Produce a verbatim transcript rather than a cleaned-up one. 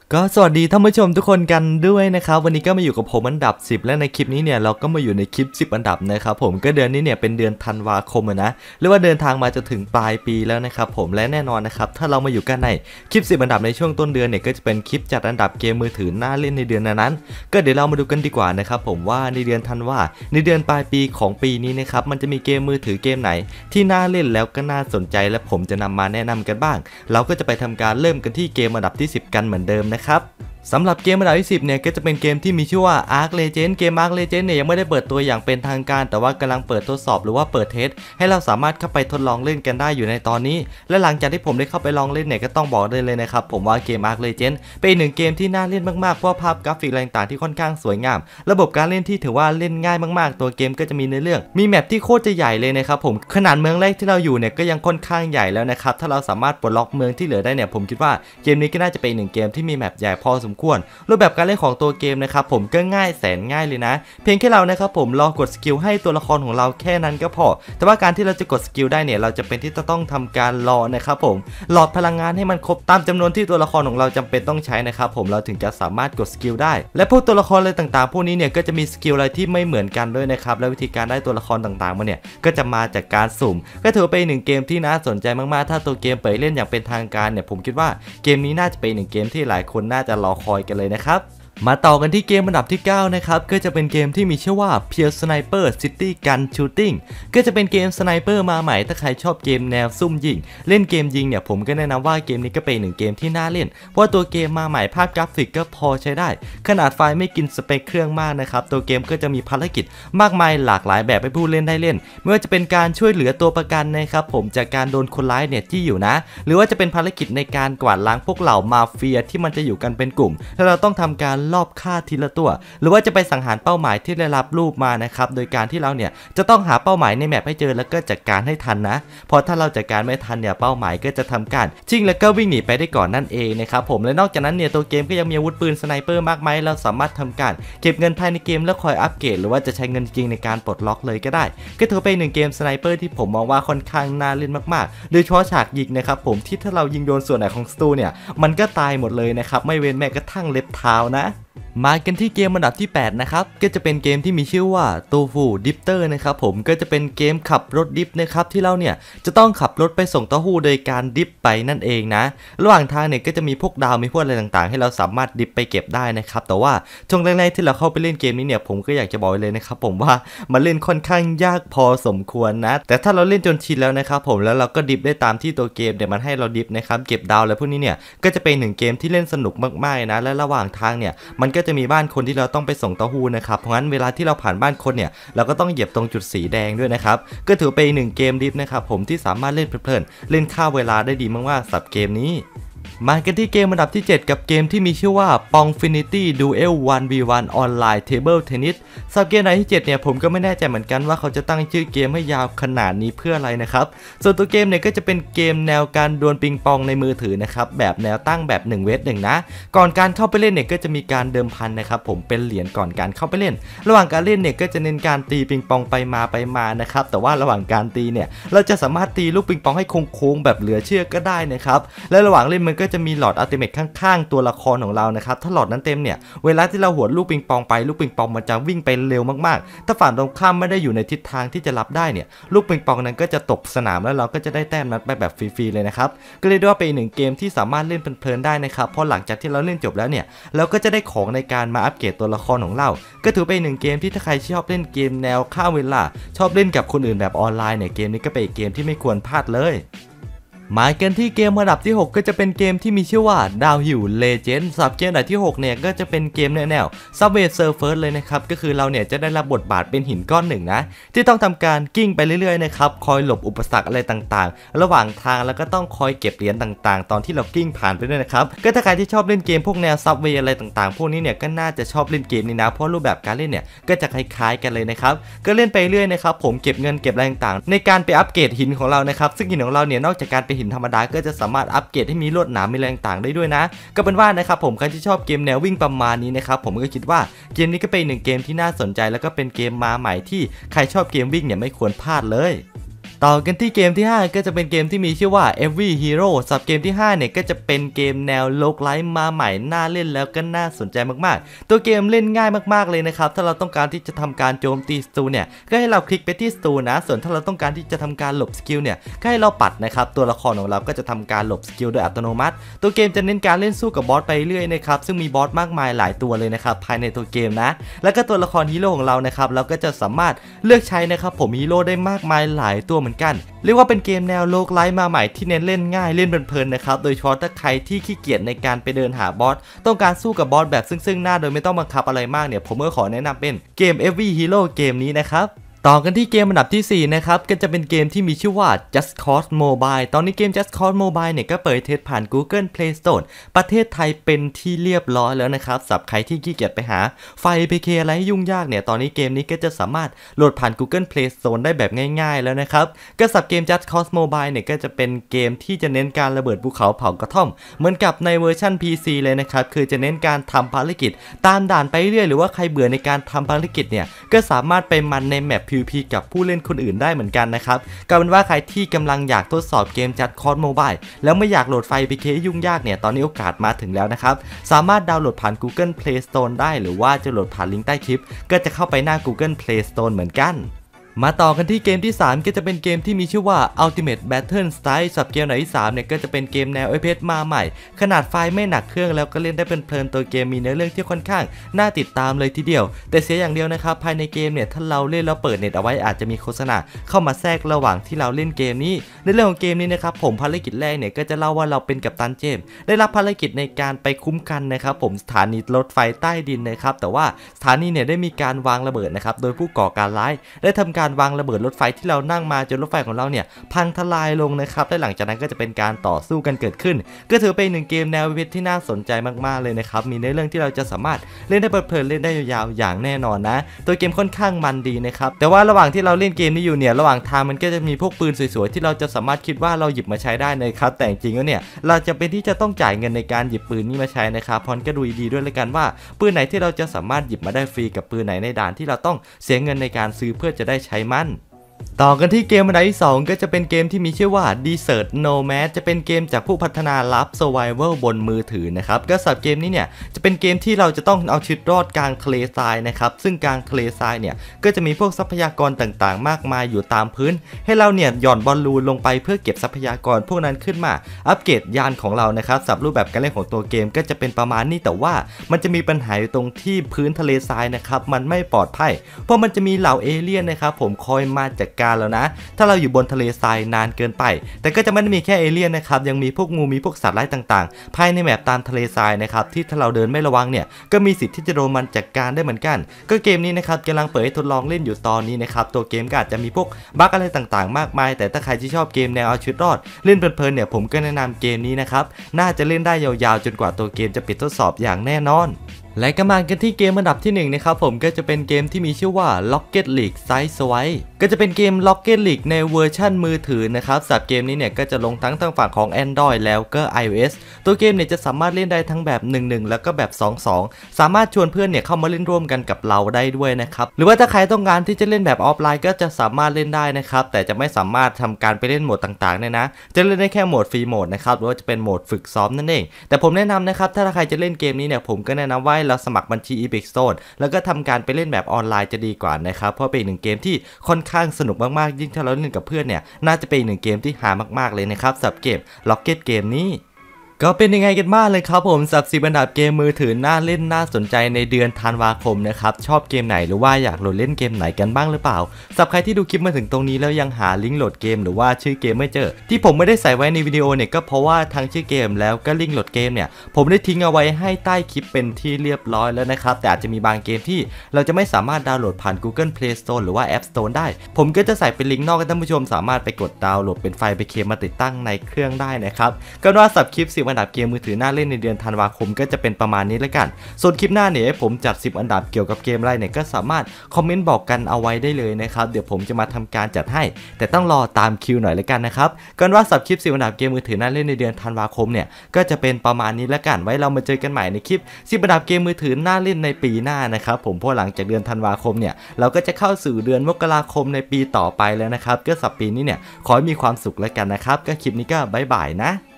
ก็สวัสดีท่านผู้ชมทุกคนกันด้วยนะครับวันนี้ก็มาอยู่กับผมอันดับสิบและในคลิปนี้เนี่ยเราก็มาอยู่ในคลิปสิบอันดับนะครับผมก็เดือนนี้เนี่ยเป็นเดือนธันวาคมนะเรียกว่าเดินทางมาจะถึงปลายปีแล้วนะครับผมและแน่นอนนะครับถ้าเรามาอยู่กันในคลิปสิบอันดับในช่วงต้นเดือนเนี่ยก็จะเป็นคลิปจัดอันดับเกมมือถือน่าเล่นในเดือนนั้นก็เดี๋ยวเรามาดูกันดีกว่านะครับผมว่าในเดือนธันวาในเดือนปลายปีของปีนี้นะครับมันจะมีเกมมือถือเกมไหนที่น่าเล่นแล้วก็น่าสนใจและผมจะนำมาแนะนำกันบ้างเราก็จะไปทำการเริ่มกันที่เกมอันดับที่สิบกันเหมือนเดิมนะครับสำหรับเกมอันดับที่สิบเนี่ยก็จะเป็นเกมที่มีชื่อว่า Ark Legends เกม Ark Legends เนี่ยยังไม่ได้เปิดตัวอย่างเป็นทางการแต่ว่ากำลังเปิดทดสอบหรือว่าเปิดเทสให้เราสามารถเข้าไปทดลองเล่นกันได้อยู่ในตอนนี้และหลังจากที่ผมได้เข้าไปลองเล่นเนี่ยก็ต้องบอกได้เลยนะครับผมว่าเกม Ark Legends เป็นหนึ่งเกมที่น่าเล่นมากๆเพราะภาพกราฟิกอะไรต่างๆที่ค่อนข้างสวยงามระบบการเล่นที่ถือว่าเล่นง่ายมากๆตัวเกมก็จะมีในเรื่องมีแมปที่โคตรจะใหญ่เลยนะครับผมขนาดเมืองแรกที่เราอยู่เนี่ยก็ยังค่อนข้างใหญ่แล้วนะครับถ้าเราสามารถปลดล็อกเมืองที่เหลือได้เนี่ยผมคิดว่าเกมนี้ก็น่าจะเป็นหนึ่งเกมที่มีแมปใหญ่พอสมควรรูปแบบการเล่นของตัวเกมนะครับผมก็ง่ายแสนง่ายเลยนะเพียงแค่เรานะครับผมรอกดสกิลให้ตัวละครของเราแค่นั้นก็พอแต่ว่าการที่เราจะกดสกิลได้เนี่ยเราจะเป็นที่จะต้องทำการรอนะครับผมหลอดพลังงานให้มันครบตามจำนวนที่ตัวละครของเราจำเป็นต้องใช้นะครับผมเราถึงจะสามารถกดสกิลได้และพวกตัวละครอะไรต่างๆพวกนี้เนี่ยก็จะมีสกิลอะไรที่ไม่เหมือนกันด้วยนะครับและวิธีการได้ตัวละครต่างๆมาเนี่ยก็จะมาจากการสุ่มก็ถือเป็นหนึ่งเกมที่น่าสนใจมากๆถ้าตัวเกมเปิดเล่นอย่างเป็นทางการเนี่ยผมคิดว่าเกมนี้น่าจะเป็นหนึ่งเกมที่หลายคนน่าจะรอคอยกันเลยนะครับมาต่อกันที่เกมอันดับที่เก้านะครับก็จะเป็นเกมที่มีชื่อว่า Pure Sniper City Gun Shooting ก็จะเป็นเกมสไนเปอร์มาใหม่ถ้าใครชอบเกมแนวซุ่มยิงเล่นเกมยิงเนี่ยผมก็แนะนำว่าเกมนี้ก็เป็นหนึ่งเกมที่น่าเล่นเพราะตัวเกมมาใหม่ภาพกราฟิกก็พอใช้ได้ขนาดไฟล์ไม่กินสเปคเครื่องมากนะครับตัวเกมก็จะมีภารกิจมากมายหลากหลายแบบให้ผู้เล่นได้เล่นไม่ว่าจะเป็นการช่วยเหลือตัวประกันนะครับผมจากการโดนคนร้ายเนี่ยที่อยู่นะหรือว่าจะเป็นภารกิจในการกวาดล้างพวกเหล่ามาเฟียที่มันจะอยู่กันเป็นกลุ่มแล้วเราต้องทำการลอบฆ่าทีละตัวหรือว่าจะไปสังหารเป้าหมายที่ได้รับรูปมานะครับโดยการที่เราเนี่ยจะต้องหาเป้าหมายในแมปให้เจอแล้วก็จัดการให้ทันนะพอถ้าเราจัดการไม่ทันเนี่ยเป้าหมายก็จะทำการชิงแล้วก็วิ่งหนีไปได้ก่อนนั่นเองนะครับผมและนอกจากนั้นเนี่ยตัวเกมก็ยังมีอาวุธปืนสไนเปอร์มากมายเราสามารถทำการเก็บเงินภายในเกมแล้วคอยอัปเกรดหรือว่าจะใช้เงินจริงในการปลดล็อกเลยก็ได้ก็ถือเป็นหนึ่งเกมสไนเปอร์ที่ผมมองว่าค่อนข้างน่าเล่นมากๆโดยเฉพาะฉากยิงนะครับผมที่ถ้าเรายิงโดนส่วนไหนของศัตรูเนี่ยมันก็ตายหมดเลยนะครับไม่เว้นแม้กระทั่งเล็บเท้านะมากันที่เกมอันดับที่แปดนะครับก็จะเป็นเกมที่มีชื่อว่าตูฟูดิปเตอร์นะครับผมก็จะเป็นเกมขับรถดิฟนะครับที่เราเนี่ยจะต้องขับรถไปส่งเต้าหู้โดยการดิฟไปนั่นเองนะระหว่างทางเนี่ยก็จะมีพวกดาวมีพวกอะไรต่างๆให้เราสามารถดิฟไปเก็บได้นะครับแต่ว่าช่วงแรกๆที่เราเข้าไปเล่นเกมนี้เนี่ยผมก็อยากจะบอกเลยนะครับผมว่ามันเล่นค่อนข้างยากพอสมควรนะแต่ถ้าเราเล่นจนชินแล้วนะครับผมแล้วเราก็ดิฟได้ตามที่ตัวเกมเนี่ยมันให้เราดิฟนะครับเก็บดาวแล้วพวกนี้เนี่ยก็จะเป็นหนึ่งเกมที่เล่นสนุกมากๆนะและระหว่างทางเนี่ยมันก็จะมีบ้านคนที่เราต้องไปส่งเต้าหู้นะครับเพราะงั้นเวลาที่เราผ่านบ้านคนเนี่ยเราก็ต้องเหยียบตรงจุดสีแดงด้วยนะครับก็ถือเป็นหนึ่งเกมดิฟนะครับผมที่สามารถเล่นเพลินๆเล่นฆ่าเวลาได้ดีมากๆสำหรับเกมนี้มากันที่เกมอันดับที่เจ็ดกับเกมที่มีชื่อว่า Pongfinity Duel วัน วี วัน Online Table Tennis สำหรับเกมอันดับที่เจ็ดเนี่ยผมก็ไม่แน่ใจเหมือนกันว่าเขาจะตั้งชื่อเกมให้ยาวขนาดนี้เพื่ออะไรนะครับส่วนตัวเกมเนี่ยก็จะเป็นเกมแนวการดวลปิงปองในมือถือนะครับแบบแนวตั้งแบบหนึ่งเวทหนึ่งนะก่อนการเข้าไปเล่นเนี่ยก็จะมีการเดิมพันนะครับผมเป็นเหรียญก่อนการเข้าไปเล่นระหว่างการเล่นเนี่ยก็จะเน้นการตีปิงปองไปมาไปมานะครับแต่ว่าระหว่างการตีเนี่ยเราจะสามารถตีลูกปิงปองให้โค้งๆแบบเหลือเชื่อก็ได้นะครับและระหว่างเล่นมันก็จะมีหลอดอัลติเมทข้างๆตัวละครของเรานะครับถ้าหลอดนั้นเต็มเนี่ยเวลาที่เราหวดลูกปิงปองไปลูกปิงปองมันจะวิ่งไปเร็วมากๆถ้าฝั่งตรงข้ามไม่ได้อยู่ในทิศทางที่จะรับได้เนี่ยลูกปิงปองนั้นก็จะตกสนามแล้วเราก็จะได้แต้มนั้นไปแบบฟรีๆเลยนะครับก็เรียกได้ว่าเป็นหนึ่งเกมที่สามารถเล่นเพลินๆได้นะครับเพราะหลังจากที่เราเล่นจบแล้วเนี่ยเราก็จะได้ของในการมาอัปเกรดตัวละครของเราก็ถือเป็นหนึ่งเกมที่ถ้าใครชอบเล่นเกมแนวฆ่าเวลาชอบเล่นกับคนอื่นแบบออนไลน์เนี่ยเกมนี้ก็เป็นเกมที่ไม่ควรพลาดเลยมากันที่เกมระดับที่หกก็จะเป็นเกมที่มีชื่อว่าดาวฮิวเลเจนด์สำหรับเกมระดับที่หกเนี่ยก็จะเป็นเกมแนวซับเวย์เซิร์ฟเฟิร์สเลยนะครับก็คือเราเนี่ยจะได้รับบทบาทเป็นหินก้อนหนึ่งนะที่ต้องทำการกิ้งไปเรื่อยๆนะครับคอยหลบอุปสรรคอะไรต่างๆระหว่างทางแล้วก็ต้องคอยเก็บเหรียญต่างๆตอนที่เรากิ้งผ่านไปด้วยนะครับก็ถ้าใครที่ชอบเล่นเกมพวกแนวซับเวย์อะไรต่างๆพวกนี้เนี่ยก็น่าจะชอบเล่นเกมนี้นะเพราะรูปแบบการเล่นเนี่ยก็จะคล้ายๆกันเลยนะครับก็เล่นไปเรื่อยนะครับผมเก็บเงินเก็บอะไรต่างๆในการไปอัปเกรดหินของเรานะครับซึ่งหินของเราเนี่ยนอกจากการเป็นหินธรรมดาก็จะสามารถอัปเกรดให้มีลวดหนามมีแรงต่างได้ด้วยนะก็เป็นว่านะครับผมใครที่ชอบเกมแนววิ่งประมาณนี้นะครับผมก็คิดว่าเกมนี้ก็เป็นหนึ่งเกมที่น่าสนใจแล้วก็เป็นเกมมาใหม่ที่ใครชอบเกมวิ่งเนี่ยไม่ควรพลาดเลยต่อกันที่เกมที่ห้าก็จะเป็นเกมที่มีชื่อว่า Every Hero สำหรับเกมที่ห้าเนี่ยก็จะเป็นเกมแนวโลกไลท์มาใหม่น่าเล่นแล้วก็น่าสนใจมากๆตัวเกมเล่นง่ายมากๆเลยนะครับถ้าเราต้องการที่จะทำการโจมตีศัตรูเนี่ยก็ให้เราคลิกไปที่ศัตรูนะส่วนถ้าเราต้องการที่จะทำการหลบสกิลเนี่ยก็ให้เราปัดนะครับตัวละครของเราก็จะทำการหลบสกิลโดยอัตโนมัติตัวเกมจะเน้นการเล่นสู้กับบอสไปเรื่อยนะครับซึ่งมีบอสมากมายหลายตัวเลยนะครับภายในตัวเกมนะแล้วก็ตัวละครฮีโร่ของเรานะครับเราก็จะสามารถเลือกใช้นะครับผมฮีโร่ได้มากมายหลายตัวเหมือนกันเรียกว่าเป็นเกมแนวโลกไลท์มาใหม่ที่เน้นเล่นง่ายเล่นเพลินๆนะครับโดยเฉพาะถ้าใครที่ขี้เกียจในการไปเดินหาบอสต้องการสู้กับบอสแบบซึ่งๆหน้าโดยไม่ต้องบังคับอะไรมากเนี่ยผมก็ขอแนะนำเป็นเกม Every Hero เกมนี้นะครับต่อกันที่เกมอันดับที่สี่นะครับก็จะเป็นเกมที่มีชื่อว่า Just Cause Mobile ตอนนี้เกม Just Cause Mobile เนี่ยก็เปิดเทสผ่าน Google Play Store ประเทศไทยเป็นที่เรียบร้อยแล้วนะครับสำหรับใครที่ขี้เกียจไปหาไฟล์ เอ พี เค อะไรให้ยุ่งยากเนี่ยตอนนี้เกมนี้ก็จะสามารถโหลดผ่าน Google Play Store ได้แบบง่ายๆแล้วนะครับก็สำหรับเกม Just Cause Mobile เนี่ยก็จะเป็นเกมที่จะเน้นการระเบิดภูเขาเผากระท่อมเหมือนกับในเวอร์ชัน พี ซี เลยนะครับคือจะเน้นการทำภารกิจตามด่านไปเรื่อยหรือว่าใครเบื่อในการทำภารกิจเนี่ยก็สามารถไปมันในแมป พี วี พี กับผู้เล่นคนอื่นได้เหมือนกันนะครับกลายเป็นว่าใครที่กำลังอยากทดสอบเกม Just Cause Mobile แล้วไม่อยากโหลดไฟล์ เอ พี เค ยุ่งยากเนี่ยตอนนี้โอกาสมาถึงแล้วนะครับสามารถดาวน์โหลดผ่าน Google Play Store ได้หรือว่าจะโหลดผ่านลิงก์ใต้คลิปก็จะเข้าไปหน้า Google Play Store เหมือนกันมาต่อกันที่เกมที่สามก็จะเป็นเกมที่มีชื่อว่า Ultimate Battle Style สับเกมไหนที่สามเนี่ยก็จะเป็นเกมแนว เอ พี เอส มาใหม่ขนาดไฟล์ไม่หนักเครื่องแล้วก็เล่นได้เพลินๆตัวเกมมีเนื้อเรื่องที่ค่อนข้างน่าติดตามเลยทีเดียวแต่เสียอย่างเดียวนะครับภายในเกมเนี่ยถ้าเราเล่นแล้วเปิดเน็ตเอาไว้อาจจะมีโฆษณาเข้ามาแทรกระหว่างที่เราเล่นเกมนี้ในเรื่องของเกมนี้นะครับผมภารกิจแรกเนี่ยก็จะเล่าว่าเราเป็นกัปตันเจมส์ได้รับภารกิจในการไปคุ้มกันนะครับผมสถานีรถไฟใต้ดินนะครับแต่ว่าสถานีเนี่ยได้มีการวางระเบิดนะครับโดยผู้ก่อการร้ายได้ทำการวางระเบิดรถไฟที่เรานั่งมาจนรถไฟของเราเนี่ยพังทลายลงนะครับและหลังจากนั้นก็จะเป็นการต่อสู้กันเกิดขึ้นก็ถือเป็นหนึ่งเกมแนววิทย์ที่น่าสนใจมากๆเลยนะครับมีในเรื่องที่เราจะสามารถเล่นได้เพลินๆเล่นได้ยาวๆอย่างแน่นอนนะตัวเกมค่อนข้างมันดีนะครับแต่ว่าระหว่างที่เราเล่นเกมนี้อยู่เนี่ยระหว่างทางมันก็จะมีพวกปืนสวยๆที่เราจะสามารถคิดว่าเราหยิบมาใช้ได้นะครับแต่จริงๆแล้วเนี่ยเราจะเป็นที่จะต้องจ่ายเงินในการหยิบปืนนี้มาใช้นะครับพอนก็ดูดีด้วยเลยกันว่าปืนไหนที่เราจะสามารถหยิบมาได้ฟรีกับปืนไหนในด่านที่เราต้องเสียเงินในการซื้อเพื่อจะได้ใช้มันต่อกันที่เกมอันดับที่สองก็จะเป็นเกมที่มีชื่อว่า Desert Nomad จะเป็นเกมจากผู้พัฒนาลับ Survival บนมือถือนะครับก็สำหรับเกมนี้เนี่ยจะเป็นเกมที่เราจะต้องเอาชีวิตรอดกลางทะเลทรายนะครับซึ่งกลางทะเลทรายเนี่ยก็จะมีพวกทรัพยากรต่างๆมากมายอยู่ตามพื้นให้เราเนี่ยหย่อนบอลลูนลงไปเพื่อเก็บทรัพยากรพวกนั้นขึ้นมาอัปเกรดยานของเรานะครับสำหรับรูปแบบการเล่นของตัวเกมก็จะเป็นประมาณนี้แต่ว่ามันจะมีปัญหาอยู่ตรงที่พื้นทะเลทรายนะครับมันไม่ปลอดภัยเพราะมันจะมีเหล่าเอเลี่ยนนะครับผมคอยมาจัดการแล้วนะถ้าเราอยู่บนทะเลทรายนานเกินไปแต่ก็จะไม่ได้มีแค่เอเลี่ยนนะครับยังมีพวกงูมีพวกสัตว์ร้ายต่างๆภายในแมปตามทะเลทรายนะครับที่ถ้าเราเดินไม่ระวังเนี่ยก็มีสิทธิ์ที่จะโดนมันจัดการได้เหมือนกันก็เกมนี้นะครับกำลังเปิดให้ทดลองเล่นอยู่ตอนนี้นะครับตัวเกมก็อาจจะมีพวกบั๊กอะไรต่างๆมากมายแต่ถ้าใครที่ชอบเกมแนวเอาชีวิตรอดเล่นเพลินๆเนี่ยผมก็แนะนำเกมนี้นะครับน่าจะเล่นได้ยาวๆจนกว่าตัวเกมจะปิดทดสอบอย่างแน่นอนและก็มากันที่เกมอันดับที่หนึ่งนะครับผมก็จะเป็นเกมที่มีชื่อว่า Rocket League Sideswipe ก็จะเป็นเกม Rocket League ในเวอร์ชั่นมือถือนะครับสำหรับเกมนี้เนี่ยก็จะลงทั้งทางฝั่งของ Android แล้วก็ iOS ตัวเกมเนี่ยจะสามารถเล่นได้ทั้งแบบ หนึ่ง หนึ่ง แล้วก็แบบ สอง สอง สามารถชวนเพื่อนเนี่ยเข้ามาเล่นร่วมกันกับเราได้ด้วยนะครับหรือว่าถ้าใครต้องการที่จะเล่นแบบออฟไลน์ก็จะสามารถเล่นได้นะครับแต่จะไม่สามารถทำการไปเล่นโหมดต่างๆเนี่ยนะจะเล่นได้แค่โหมดฟรีโหมดนะครับหรือว่าจะเป็นโหมดฝึกซ้อมนั่นเองแต่ผมแนะนำนะครับถ้าใครจะเล่นเกมนี้เนี่ยผมก็แนะนำว่าเราสมัครบัญชี Epic Store แล้วก็ทำการไปเล่นแบบออนไลน์จะดีกว่านะครับเพราะเป็นหนึ่งเกมที่ค่อนข้างสนุกมากๆยิ่งถ้าเราเล่นกับเพื่อนเนี่ยน่าจะเป็นหนึ่งเกมที่หามากๆเลยนะครับสำหรับเกม Rocket เกมนี้ก็เป็นยังไงกันบ้างเลยครับผมสำหรับสิบอันดับเกมมือถือน่าเล่นน่าสนใจในเดือนธันวาคมนะครับชอบเกมไหนหรือว่าอยากโหลดเล่นเกมไหนกันบ้างหรือเปล่าสำหรับใครที่ดูคลิปมาถึงตรงนี้แล้วยังหาลิงก์โหลดเกมหรือว่าชื่อเกมไม่เจอที่ผมไม่ได้ใส่ไว้ในวิดีโอเนี่ยก็เพราะว่าทั้งชื่อเกมแล้วก็ลิงก์โหลดเกมเนี่ยผมได้ทิ้งเอาไว้ให้ใต้คลิปเป็นที่เรียบร้อยแล้วนะครับแต่อาจจะมีบางเกมที่เราจะไม่สามารถดาวน์โหลดผ่าน Google Play Store หรือว่า App Store ได้ผมก็จะใส่เป็นลิงก์นอกให้ท่านผู้ชมสามารถไปกดดาวน์โหลดเป็นไฟล์ไปเคมาติดตั้งในเครื่องได้นะครับก็ว่าสำหรับคลิปสิบอันดับเกมมือถือน่าเล่นในเดือนธันวาคมก็จะเป็นประมาณนี้แล้วกันส่วนคลิปหน้าเนี่ยผมจัดสิบอันดับเกี่ยวกับเกมอะไรเนี่ยก็สามารถคอมเมนต์บอกกันเอาไว้ได้เลยนะครับเดี๋ยวผมจะมาทำการจัดให้แต่ต้องรอตามคิวหน่อยแล้วกันนะครับกันว่าสับคลิปสิบอันดับเกมมือถือน่าเล่นในเดือนธันวาคมเนี่ยก็จะเป็นประมาณนี้แล้วกันไว้เรามาเจอกันใหม่ในคลิปสิบอันดับเกมมือถือน่าเล่นในปีหน้านะครับผมเพราะหลังจากเดือนธันวาคมเนี่ยเราก็จะเข้าสู่เดือนมกราคมในปีต่อไปแล้วนะครับก็สับปีนี้เนี่ยขอให้มีความสุขแล้วกันนะครับก็คลิปนี้ก็บ๊ายบายนะ